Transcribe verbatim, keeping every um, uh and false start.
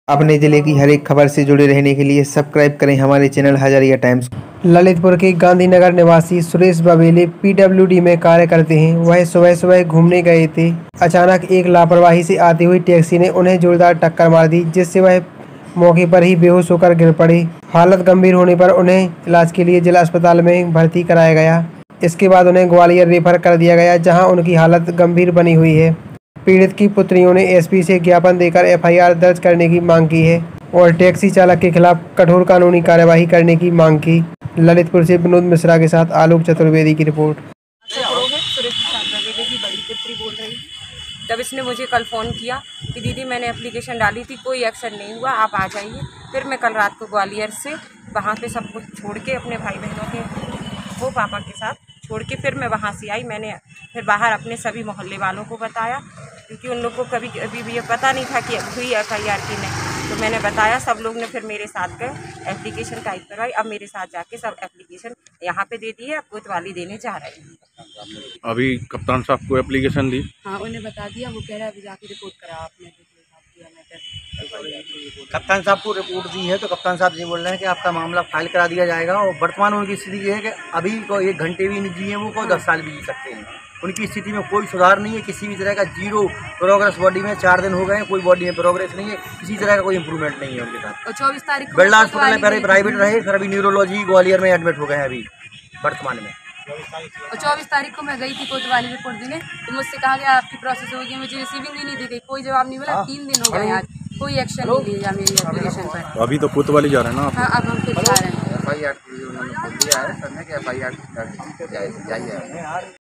अपने जिले की हर एक खबर से जुड़े रहने के लिए सब्सक्राइब करें हमारे चैनल हजारिया टाइम्स। ललितपुर के गांधीनगर निवासी सुरेश बबेले पीडब्ल्यूडी में कार्य करते हैं। वह सुबह सुबह घूमने गए थे। अचानक एक लापरवाही से आती हुई टैक्सी ने उन्हें जोरदार टक्कर मार दी, जिससे वह मौके पर ही बेहोश होकर गिर पड़े। हालत गंभीर होने पर उन्हें इलाज के लिए जिला अस्पताल में भर्ती कराया गया। इसके बाद उन्हें ग्वालियर रेफर कर दिया गया, जहाँ उनकी हालत गंभीर बनी हुई है। पीड़ित की पुत्रियों ने एसपी से ज्ञापन देकर एफआईआर दर्ज करने की मांग की है और टैक्सी चालक के खिलाफ कठोर कानूनी कार्यवाही करने की मांग की। ललितपुर से विनोद मिश्रा के साथ आलोक चतुर्वेदी की रिपोर्ट। की बड़ी पुत्री बोल रही। तब इसने मुझे कल फ़ोन किया कि दीदी मैंने एप्लीकेशन डाली थी, कोई एक्शन नहीं हुआ, आप आ जाइए। फिर मैं कल रात को ग्वालियर से वहाँ पे सब कुछ छोड़ के अपने भाई बहनों के वो पापा के साथ छोड़ के फिर मैं वहाँ से आई। मैंने फिर बाहर अपने सभी मोहल्ले वालों को बताया, क्योंकि उन लोग को कभी अभी भी ये पता नहीं था कि हुई एफ आई आर की नहीं। तो मैंने बताया, सब लोग ने फिर मेरे साथ गए, एप्लीकेशन टाइप करवाई। अब मेरे साथ जाके सब एप्लीकेशन यहाँ पे दे दी है, अब कोतवाली देने जा रहे हैं। अभी कप्तान साहब को एप्लीकेशन दी? हाँ, उन्हें बता दिया। वो कह रहा है अभी जाके रिपोर्ट करा आपने। कप्तान साहब को रिपोर्ट दी है तो कप्तान साहब ये बोल रहे हैं कि आपका मामला फाइल करा दिया जाएगा। और वर्तमान उनकी स्थिति ये है कि अभी को एक घंटे भी नहीं जिए वो, को दस साल भी जी सकते हैं। उनकी स्थिति में कोई सुधार नहीं है, किसी भी तरह का जीरो प्रोग्रेस। बॉडी में चार दिन हो गए हैं, कोई बॉडी में प्रोग्रेस नहीं है, किसी तरह का कोई इंप्रूवमेंट नहीं है उनके साथ। और चौबीस तारीख को बिरला अस्पताल में पहले प्राइवेट रहे, फिर अभी न्यूरोलॉजी ग्वालियर में एडमिट हो गए हैं अभी वर्तमान में। और चौबीस तारीख को मैं गई थी कोतवाली रिपोर्ट देने, तो मुझसे कहा गया आपकी प्रोसेस होगी। मुझे रिसीविंग ही नहीं दी गई, कोई जवाब नहीं मिला। तीन दिन हो गए आज, कोई एक्शन नहीं लिया मेरी एप्लीकेशन पर। अभी तो कोतवाली जा रहे हैं ना? हाँ, अब हम फिर जा रहे हैं। एफ आई आर उन्होंने बोल दिया है सर ने कि एफ आई आर जाइए।